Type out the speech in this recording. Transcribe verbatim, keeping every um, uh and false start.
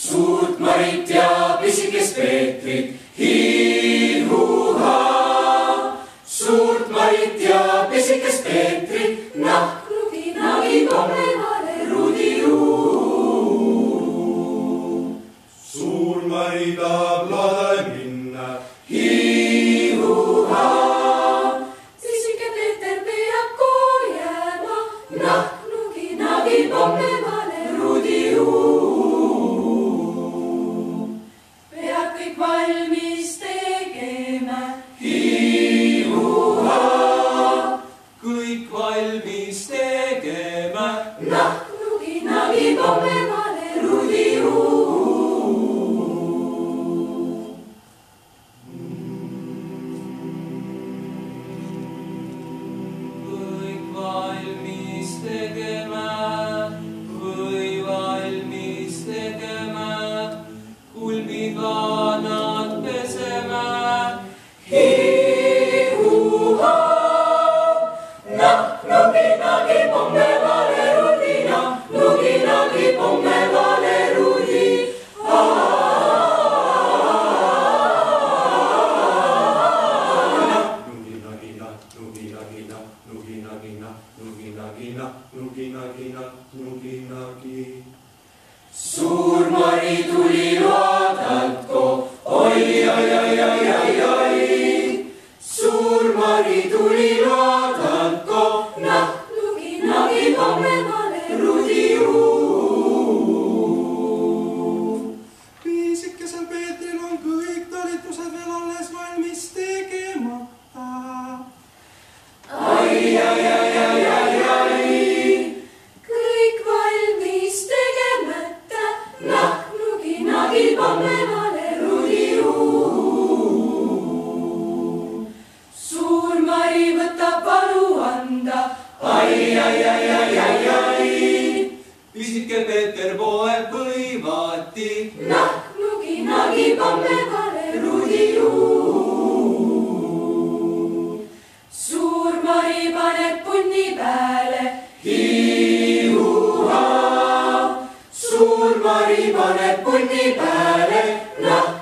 Suurt Marit ja pisikest Peetrit, hi-hu-haa. Suurt Marit ja pisikest Peetrit, nahk, nugi, nagi, komme, vale, rudi-ruu. Suur Mari tahab laadale minna, hi-hu-haa. Pisike Peeter peab koju jääma, nahk, nugi, nagi, komme, vale, rudi-ruu. Valmis tegema, hi-hu-haa. Kõik valmis tegema, nahk, nugi, nagi, komme, vale, rudi-ruu. kõik valmis tegema, kõik valmis tegema, kulmid vanad pesema. Hi-hu-haa. Nahk, nugi, nagi, komme, vale, rudina, nugi, nagi, komme, vale, rudi. nugi nagina, nugi nagina, nugi nagina, nugi nagina, nugi nagina, nugi nagi. Suur Mari tuli vaadata, oi, oi, oi, oi, oi, oi. Suur Mari tuli vaadata, nahk, nugi, nagi, komme, vale, rudi-ruu. Pisikesel Peetril on kõik talitused veel alles valmis tegemata. Ai, ai, ai, ai, ai, ai. Kõik valmis tegemata, nahk, nugi, nagi, komme, vale, rudi-ruu. Suur Mari võtab valu anda, ai, ai, ai, ai, ai, ai. pisike Peeter poeb võivati, Nahk, nugi, nagi, komme, vale, rudi-ruu. Suur Mari paneb punni peale, hi-hu-haa. Suur Mari paneb punni peale, nahk,